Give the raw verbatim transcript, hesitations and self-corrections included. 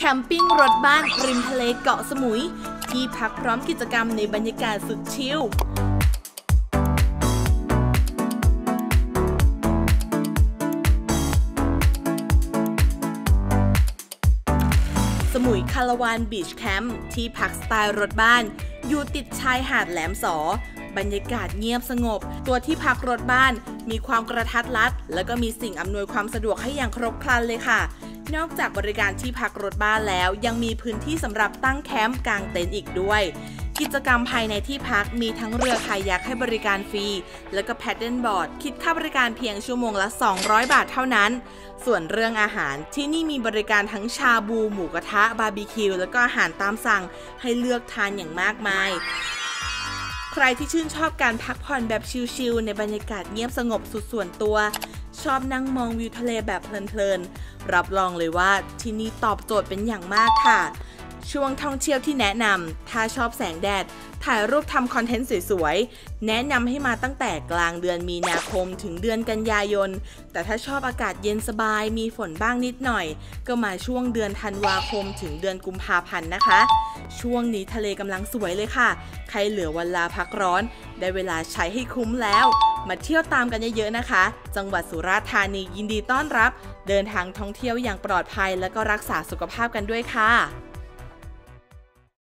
มปิ้งรถบ้านริมทะเลเกาะสมุยที่พักพร้อมกิจกรรมในบรรยากาศสุดชิลสมุยคาราวานบีชแคมป์ที่พักสไตล์รถบ้านอยู่ติดชายหาดแหลมสอบรรยากาศเงียบสงบตัวที่พักรถบ้านมีความกระทัดรัดแล้วก็มีสิ่งอำนวยความสะดวกให้อย่างครบครันเลยค่ะนอกจากบริการที่พักรถบ้านแล้วยังมีพื้นที่สำหรับตั้งแคมป์กางเต็นท์อีกด้วยกิจกรรมภายในที่พักมีทั้งเรือคายักให้บริการฟรีแล้วก็แพดเดิลบอร์ดคิดค่าบริการเพียงชั่วโมงละสองร้อยบาทเท่านั้นส่วนเรื่องอาหารที่นี่มีบริการทั้งชาบูหมูกระทะบาร์บีคิวแล้วก็อาหารตามสั่งให้เลือกทานอย่างมากมายใครที่ชื่นชอบการพักผ่อนแบบชิลๆในบรรยากาศเงียบสงบสุดส่วนตัวชอบนั่งมองวิวทะเลแบบเพลินๆรับรองเลยว่าที่นี่ตอบโจทย์เป็นอย่างมากค่ะช่วงท่องเที่ยวที่แนะนำถ้าชอบแสงแดดถ่ายรูปทำคอนเทนต์สวยๆแนะนำให้มาตั้งแต่กลางเดือนมีนาคมถึงเดือนกันยายนแต่ถ้าชอบอากาศเย็นสบายมีฝนบ้างนิดหน่อยก็มาช่วงเดือนธันวาคมถึงเดือนกุมภาพันธ์นะคะช่วงนี้ทะเลกำลังสวยเลยค่ะใครเหลือเวลาพักร้อนได้เวลาใช้ให้คุ้มแล้วมาเที่ยวตามกันเยอะๆนะคะจังหวัดสุราษฎร์ธานียินดีต้อนรับเดินทางท่องเที่ยวอย่างปลอดภัยและก็รักษาสุขภาพกันด้วยค่ะ